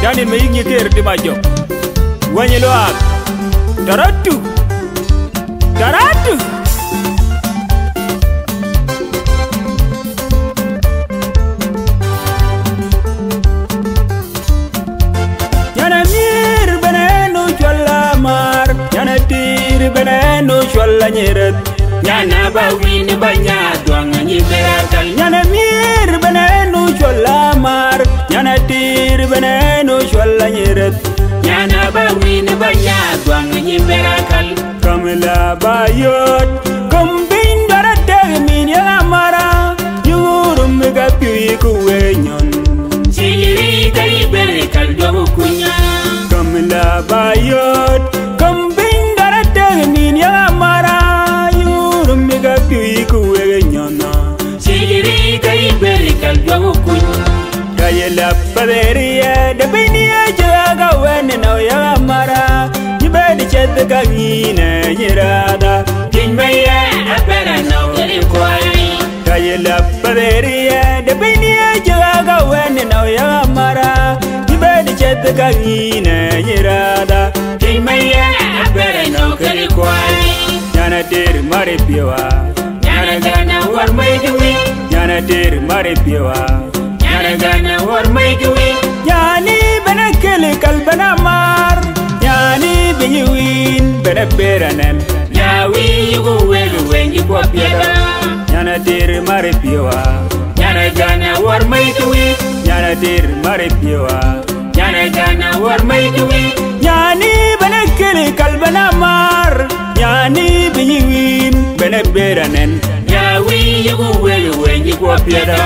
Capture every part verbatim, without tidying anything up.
Yanin me yingi ker di majo Wanyi loak Taratu Taratu Yana mir benenu chwalla mar Yana tir benenu chwalla nyiret Yana bawini banya duanga nyiberakal Yana mir benenu chwalla mar Yana tir benenu chwalla nyiret Yana bawini banya duanga nyiberakal Kamila bayot Kumbin dara tegmin yang amara Yurum mega piwi kuwenyon Chigiri kari berekal dogo kunya Kamila bayot Kumbin dara tegmin yang amara Yurum mega piwi kuwenyon Chigiri kari berekal dogo kunya Kaya lappaderia Dabiniya jaga wene na yang amara Yibedi ched kangine nyirada Kinbaya apera na uri kwai Kaya lappaderia Dabiniya jaga wene na yang amara Yibedi ched kangine nyirada Kinbaya apera na uri kwai Nyana dir mare piwa Nyana gana war mai duwi Nyana dir mare piwa Nyana gana war mai duwi Yani bena kele kalbana mar Yani binyuin bena beranen Yawi yugo welu wengi kwa pieda Nyana dir mare piwa Nyana gana war mai duwi Nyana dir mare piwa Nyana gana war mai duwi Yani bena kele kalbana mar Yani binyuin bena beranen Yawi yugo welu wengi kwa pieda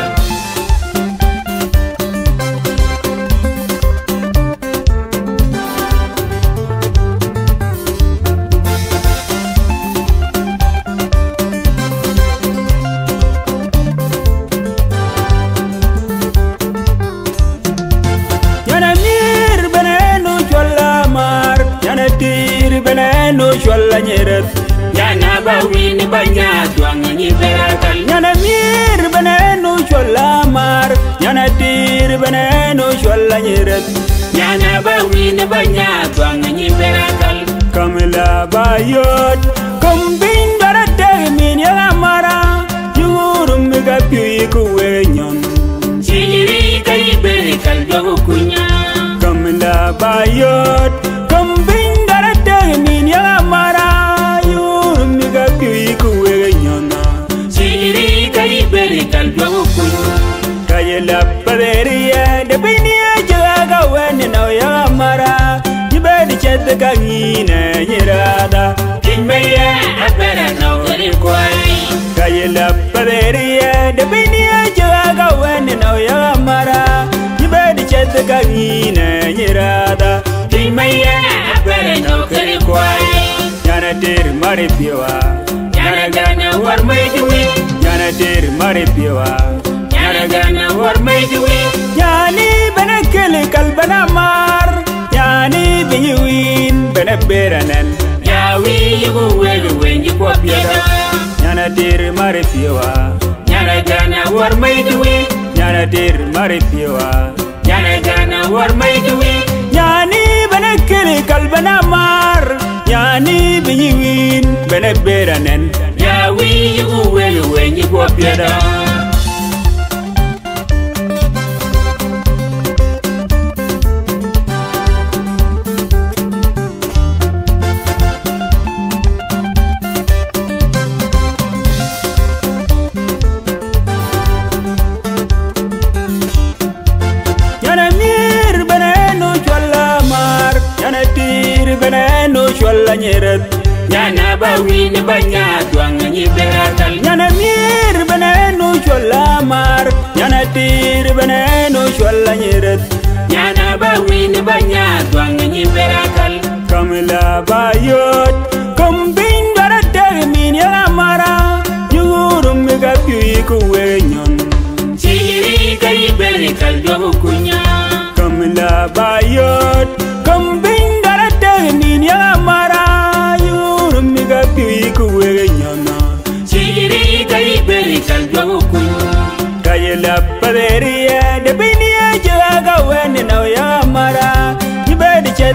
Benenu chwalla nyiret Yana bawini banya duanga nyiberakal Yana mir benenu chwalla mar Yana tir benenu chwalla nyiret Yana bawini banya duanga nyiberakal Kamila bayot Kumbin dara tegmin yang amara Yurum mega piwi kuwenyon Chigiri kari berekal dogo kunya Kamila bayot Kumbin dara tegmin yang amara Yurum mega piwi kuwenyon Chigiri kari berekal dogo kunya Kaya lappaderia Dabiniya jaga wene na yang amara Yibedi ched kangine nyirada Kinbaya apera na uri kwai Kaya lappaderia Dabiniya jaga wene na yang amara Yibedi ched kangine nyirada Kinbaya apera na uri kwai Nyana dir mare piwa Nyana gana war mai duwi Nyana dir mare piwa Nyana gana war mai duwi Yani bena kele kalbana mar Yani binyuin bena beranen Yawi yugo welu wengi kwa pieda Nyana dir mare piwa Nyana gana war mai duwi Nyana dir mare piwa Nyana gana war mai duwi Yani bena kele kalbana mar Yani binyuin bena beranen Yawi yugo welu wengi kwa pieda Yana mir benenu chwalla mar Yana tir benenu chwalla nyiret Yana bawini banya duanga nyiberakal Yana mir benenu chwalla mar Yana tir benenu chwalla nyiret Yana bawini banya duanga nyiberakal Kamila bayot Kumbin dara tegmin yang amara Yurum mega piwi kuwenyon Chigiri kari berekal dogo kunya Kamila bayot Kumbin dara tegmin yang amara Yurum mega piwi kuwenyon Chigiri kari berekal dogo kunya Kaya lappaderia Dabiniya jaga wene na yang amara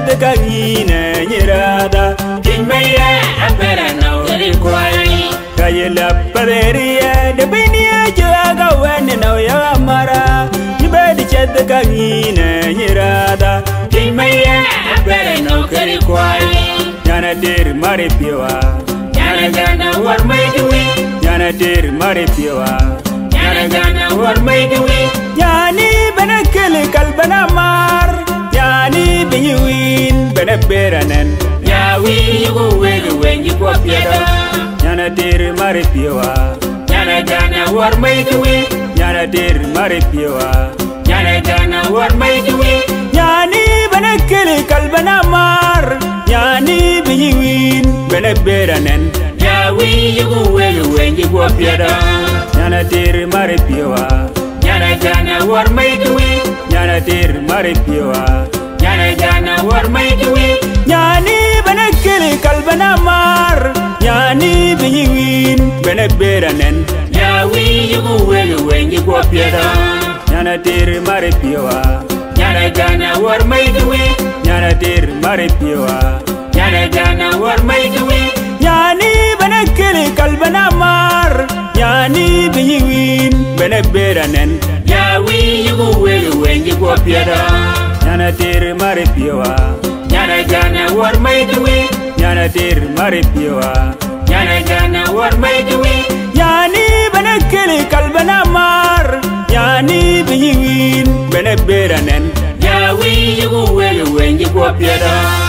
kagina nyirada Kimaya apera no kari kwai Kayela paderia de binia jaga wene no ya mara Nibedi ched kagina nyirada Kimaya apera no kari kwai Yana dir mare piwa Yana gana war mai duwi Yana dir mare piwa Yana gana war mai duwi Yani bana kele kalbana mar Yani binyuin bana beranen Yawi yugo wegu wengi kwa piada Yana dir mare piwa Yana gana war mai duwi Yana dir mare piwa Yana gana war mai duwi Yani bana kele kalbana mar Yani binyuin bana beranen Yawi yugo wegu wengi kwa piada Yana dir mare piwa Yana gana war mai duwi Yana dir mare piwa Yana gana war mai duwi Yani bana kele kalbana mar Yani binyuin bana beranen Yawi yugo wegu wengi kwa piada Yana dir mare piwa Yana gana war mai duwi Yana dir mare piwa Yana gana war mai duwi Yani bana kele kalbana mar Yani binyuin bana beranen Yawi yugo wegu wengi kwa piada Yana dir mare piwa Yana gana war mai duwi Yana dir mare piwa Yana gana war mai duwi Yani bana kele kalbana mar Yani binyuin bana beranen Yawi yugo wegu wengi kwa piada